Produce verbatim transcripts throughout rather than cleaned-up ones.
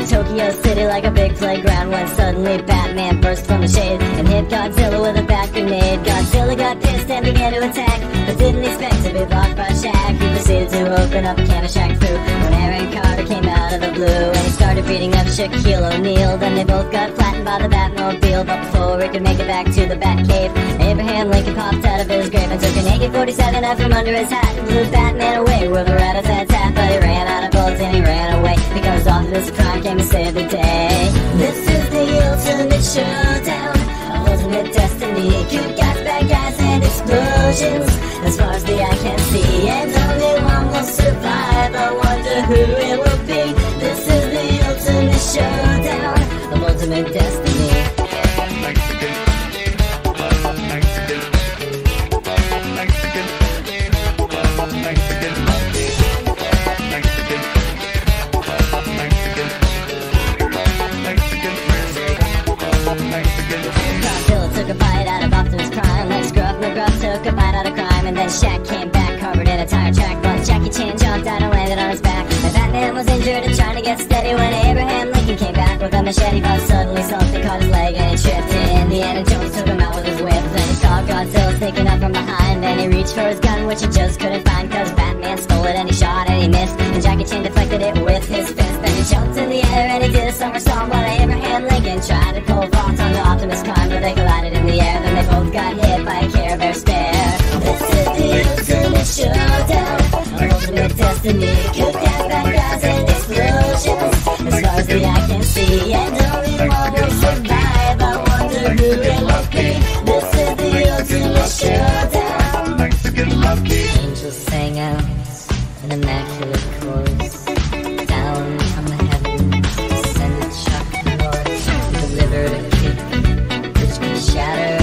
Tokyo City like a big playground when suddenly Batman burst from the shade and hit Godzilla with a bat grenade. Godzilla got pissed and began to attack, but didn't expect to be blocked by Shaq. He proceeded to open up a can of Shaq Fu when Aaron Carter came out of the blue and he started beating up Shaquille O'Neal. Then they both got flattened by the Batmobile, but before he could make it back to the Batcave, Abraham Lincoln popped out of his grave and took an A K forty-seven out from under his hat and blew Batman away with a rat-a-tat-tat. But he ran out of bullets and he ran away because all this crime came to save the day. This is the ultimate showdown, ultimate destiny. Good guys, bad guys, and explosions as far as the eye can see, and only one will survive. I wonder who it will be. This is the ultimate showdown of ultimate destiny. Godzilla took a bite out of Optimus Prime, like Scruff McGruff took a bite out of crime, and then Shaq came back covered in a tire track. But Jackie Chan jumped out and landed on his back, and Batman was injured and trying to get steady when Abraham Lincoln came back with a machete. But suddenly something caught his leg and he tripped, and Indiana Jones took him out with his whip. Then he saw Godzilla sneaking up from behind, and he reached for his gun, which he just couldn't find, cause Batman stole it and he shot and he missed, and Jackie Chan deflected it with his fist. Then he jumped in the air and he did a somersault while Abraham Lincoln tried to pull vault onto Optimus Prime, but they collided in the air. Then they both got hit by a Care Bear stare. This is the ultimate showdown, ultimate destiny. Good guys, bad guys, and explosions as far as the eye can see, and only one will survive. I wonder who it will be. This is the ultimate showdown. Angels sang out in immaculate chorus. Down from the heavens descended Chuck Norris, who delivered a kick which could shatter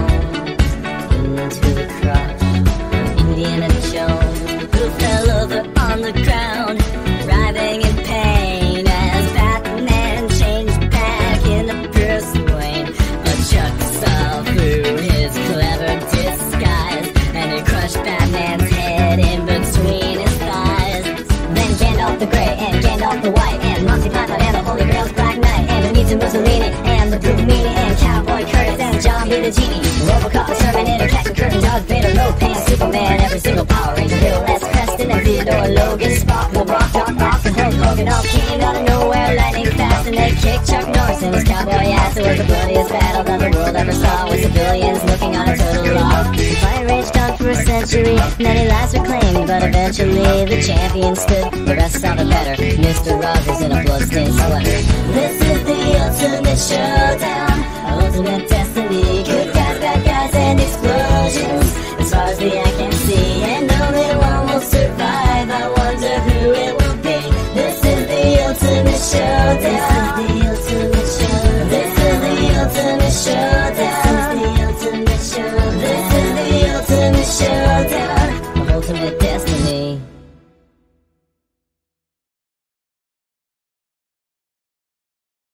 bones into the crotch of Indiana Jones, who fell over on the ground, writhing in pain as Batman changed back into Bruce Wayne. But Chuck saw through his clever disguise, and he crushed Batman's head in between his thighs. Then Gandalf the Grey and Gandalf the White and Monty Python and the Holy Grail's Black Knight and Benito Mussolini and the Blue Meanie and Cowboy Curtis and John B. the Genie, Robocop, the Terminator, Captain Curtin, Darth Vader, Lopan, Superman, every single Power Ranger, Bill S. Preston and Theodore Logan, Spock, the Rock, Doc Ock, and Hulk Hogan all came out of nowhere, lightning fast, and they kicked Chuck Norris in his cowboy ass. It was the bloodiest battle that the world ever saw, with civilians looking on a total loss. The fight raged on for a century, many lives were claimed, but eventually the champion stood. The rest saw the better, Mister Rogers in a bloodstained sweater. This is the ultimate showdown, ultimate destiny. Good guys, bad guys, and explosions as far as the eye can see.